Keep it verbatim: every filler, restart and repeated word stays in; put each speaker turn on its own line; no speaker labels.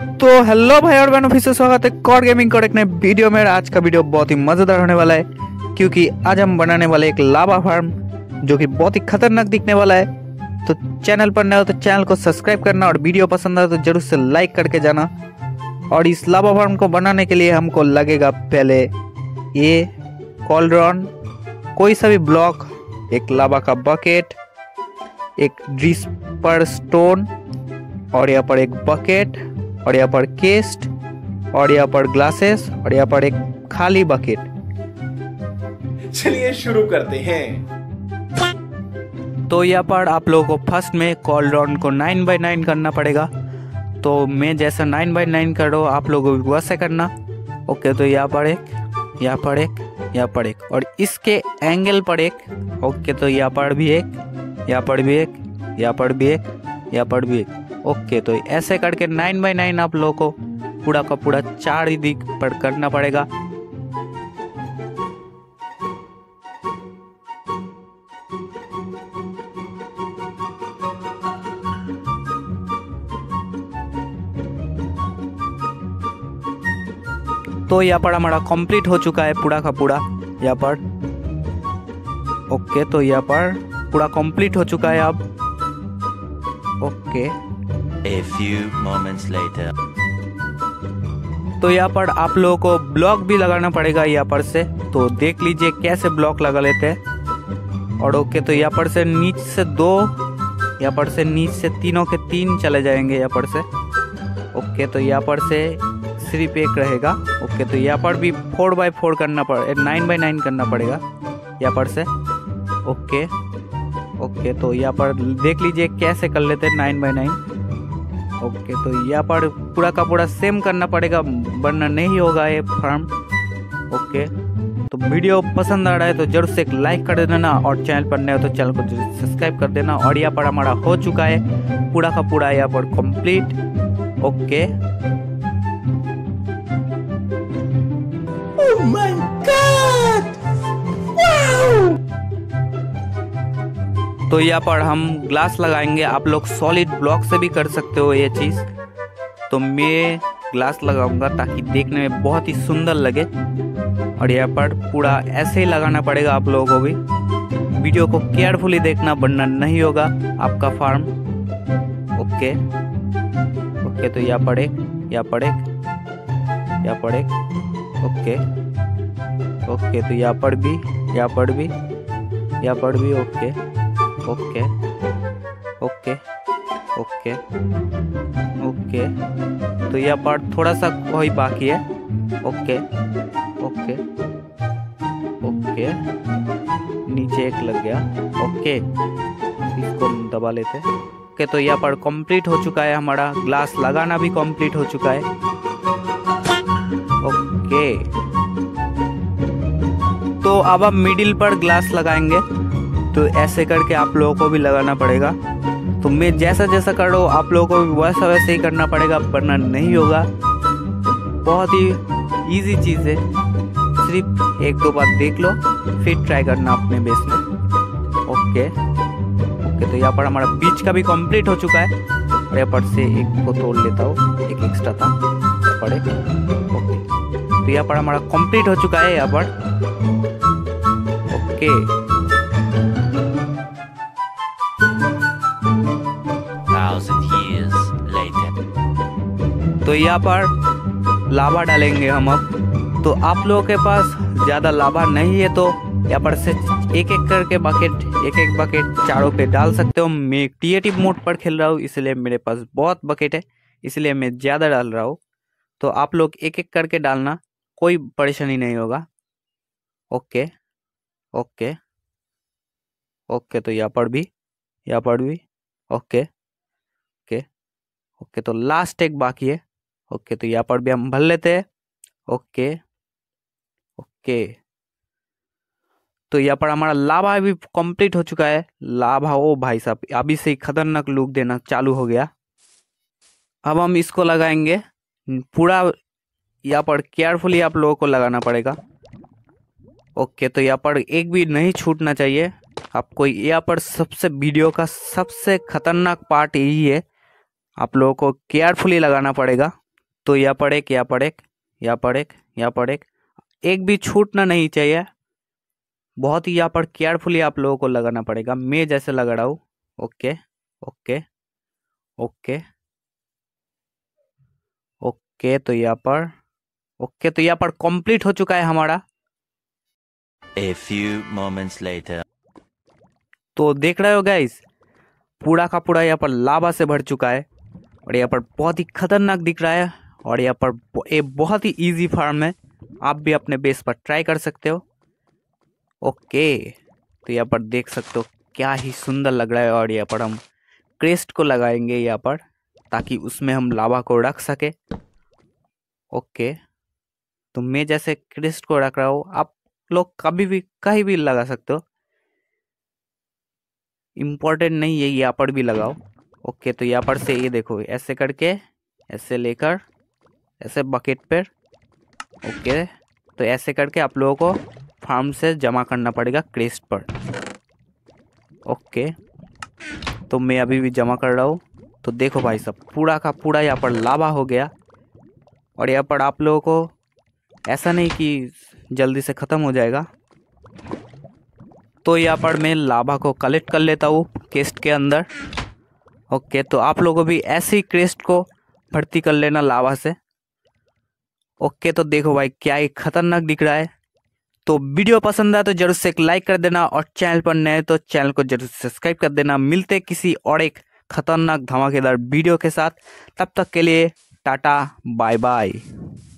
तो हेलो भाई और बहनों, फिर से स्वागत है कॉड गेमिंग कोड एक नए वीडियो में। आज का वीडियो बहुत ही मजेदार होने वाला है क्योंकि आज हम बनाने वाले एक लावा फार्म जो कि बहुत ही खतरनाक दिखने वाला है। तो चैनल पर नए हो तो चैनल को सब्सक्राइब करना और वीडियो पसंद आए तो जरूर से लाइक करके जाना। और इस लावा फार्म को बनाने के लिए हमको लगेगा पहले ये कॉल्ड्रॉन, कोई सा भी ब्लॉक, एक लावा का बकेट, एक ड्रिपर स्टोन, और यहाँ पर एक बकेट, और यहाँ पर केस्ट, और यहाँ पर ग्लासेस, और यहाँ पर एक खाली बकेट।
चलिए शुरू करते हैं।
तो यहाँ पर आप लोगों को फर्स्ट में कॉल्ड्रॉन को नाइन बाई नाइन करना पड़ेगा। तो मैं जैसा नाइन बाई नाइन कर रहा हूँ आप लोगों को वैसे करना। ओके, तो यहाँ पर एक, यहाँ पर एक, यहाँ पर एक, और इसके एंगल पर एक। ओके, तो यहाँ पर भी एक, यहाँ पर भी एक, यहाँ पर भी एक, यहाँ पर भी एक। ओके, तो ऐसे करके नाइन बाई नाइन आप लोगों को पूरा का पूरा चार ही दिख पर करना पड़ेगा। तो यहाँ पर हमारा कंप्लीट हो चुका है पूरा का पूरा यहाँ पर। ओके, तो यहाँ पर पूरा कंप्लीट हो चुका है अब। Okay,
A few moments later.
तो यहाँ पर आप लोगों को ब्लॉक भी लगाना पड़ेगा यहाँ पर से। तो देख लीजिए कैसे ब्लॉक लगा लेते हैं। और ओके, तो यहाँ पर से नीचे से दो, यहाँ पर से नीचे से तीनों के तीन चले जाएंगे यहाँ पर से। ओके, तो यहाँ पर से सिर्फ एक रहेगा। ओके, तो यहाँ पर भी फोर बाई फोर करना पड़े, नाइन बाई नाइन करना पड़ेगा यहाँ पर से। ओके ओके, तो यहाँ पर देख लीजिए कैसे कर लेते हैं नाइन बाई नाइन। ओके, तो यहाँ पर पूरा का पूरा सेम करना पड़ेगा वरना नहीं होगा ये फार्म। ओके, तो वीडियो पसंद आ रहा है तो जरूर से एक लाइक कर देना और चैनल पर नए हो तो चैनल को जरूर सब्सक्राइब कर देना। और यहाँ पर हमारा हो चुका है पूरा का पूरा यहाँ पर complete. Okay,
Oh my God! Wow!
तो यहाँ पर हम ग्लास लगाएंगे। आप लोग सॉलिड ब्लॉक से भी कर सकते हो ये चीज़। तो मैं ग्लास लगाऊंगा ताकि देखने में बहुत ही सुंदर लगे। और यहाँ पर पूरा ऐसे ही लगाना पड़ेगा आप लोगों को भी। वीडियो को केयरफुली देखना वरना नहीं होगा आपका फार्म। ओके ओके, तो यहाँ पर एक, यहाँ पर एक, यहाँ पर एक। ओके ओके, तो यहाँ पर भी, यहाँ पर भी, यहाँ पर भी। Okay okay okay okay okay, तो यहाँ पर थोड़ा सा कोई बाकी है। ओके ओके ओके, नीचे एक लग गया। ओके, इसको दबा लेते हैं। ओके, तो यहाँ पर कंप्लीट हो चुका है हमारा, ग्लास लगाना भी कंप्लीट हो चुका है। ओके, तो अब हम मिडिल पर ग्लास लगाएंगे। तो ऐसे करके आप लोगों को भी लगाना पड़ेगा। तो मैं जैसा जैसा कर रहा हूँ आप लोगों को भी वैसा वैसे ही करना पड़ेगा वरना नहीं होगा। बहुत ही इजी चीज़ है, सिर्फ एक दो बार देख लो फिर ट्राई करना अपने बेस में। ओके ओके, तो यहाँ पर हमारा बीच का भी कंप्लीट हो चुका है। और यहाँ पर से एक को तोड़ लेता हूँ, एक एक्स्ट्रा था यहाँ पर एक। ओके, तो यहाँ पर हमारा कंप्लीट हो चुका है यहाँ पर। Okay,
Thousand years later.
तो यहाँ पर लावा डालेंगे हम अब। तो आप लोगों के पास ज़्यादा लावा नहीं है तो यहाँ पर से एक एक करके बकेट, एक एक बकेट चारों पे डाल सकते हो। मैं क्रिएटिव मोड पर खेल रहा हूँ इसलिए मेरे पास बहुत बकेट है, इसलिए मैं ज़्यादा डाल रहा हूँ। तो आप लोग एक एक करके डालना, कोई परेशानी नहीं होगा। ओके ओके ओके, तो यहाँ पर भी, यहाँ पर भी। ओके ओके ओके, तो लास्ट एक बाकी है। ओके, तो यहाँ पर भी हम भर लेते हैं। ओके ओके, तो यहाँ पर हमारा लावा भी कंप्लीट हो चुका है। लावा, ओ भाई साहब, अभी से ही खतरनाक लुक देना चालू हो गया। अब हम इसको लगाएंगे पूरा, यहाँ पर केयरफुली आप लोगों को लगाना पड़ेगा। ओके, तो यहाँ पर एक भी नहीं छूटना चाहिए आपको। यहाँ पर सबसे वीडियो का सबसे खतरनाक पार्ट यही है, आप लोगों को केयरफुली लगाना पड़ेगा तो यहाँ पर एक, यहाँ पर एक, यहाँ पर एक, यहाँ पर एक, एक भी छूटना नहीं चाहिए। बहुत ही यहाँ पर केयरफुली आप लोगों को लगाना पड़ेगा। मैं जैसे लगा रहा हूँ। ओके ओके ओके ओके तो यहाँ पर ओके तो यहाँ पर कंप्लीट हो चुका है हमारा।
A few moments later.
तो देख रहे हो गाइस, पूरा का पूरा यहाँ पर लावा से भर चुका है और यहाँ पर बहुत ही खतरनाक दिख रहा है। और यहाँ पर ये बहुत ही इजी फार्म है, आप भी अपने बेस पर ट्राई कर सकते हो। ओके तो यहाँ पर देख सकते हो क्या ही सुंदर लग रहा है। और यहाँ पर हम क्रेस्ट को लगाएंगे यहाँ पर, ताकि उसमें हम लावा को रख सके। ओके तो मैं जैसे क्रेस्ट को रख रहा हूँ, आप लोग कभी भी कहीं भी लगा सकते हो, इम्पोर्टेंट नहीं है, यहाँ पर भी लगाओ। ओके तो यहाँ पर से ये देखो, ऐसे करके ऐसे लेकर ऐसे बकेट पर। ओके तो ऐसे करके आप लोगों को फार्म से जमा करना पड़ेगा क्रेस्ट पर। ओके तो मैं अभी भी जमा कर रहा हूँ। तो देखो भाई साहब, पूरा का पूरा यहाँ पर लावा हो गया। और यहाँ पर आप लोगों को ऐसा नहीं कि जल्दी से ख़त्म हो जाएगा। तो यहाँ पर मैं लावा को कलेक्ट कर लेता हूँ क्रेस्ट के अंदर। ओके तो आप लोगों भी ऐसे ही क्रेस्ट को भर्ती कर लेना लावा से। ओके तो देखो भाई क्या ही खतरनाक दिख रहा है। तो वीडियो पसंद आए तो जरूर से एक लाइक कर देना, और चैनल पर नए तो चैनल को जरूर सब्सक्राइब कर देना। मिलते किसी और एक खतरनाक धमाकेदार वीडियो के साथ, तब तक के लिए टाटा बाय बाय।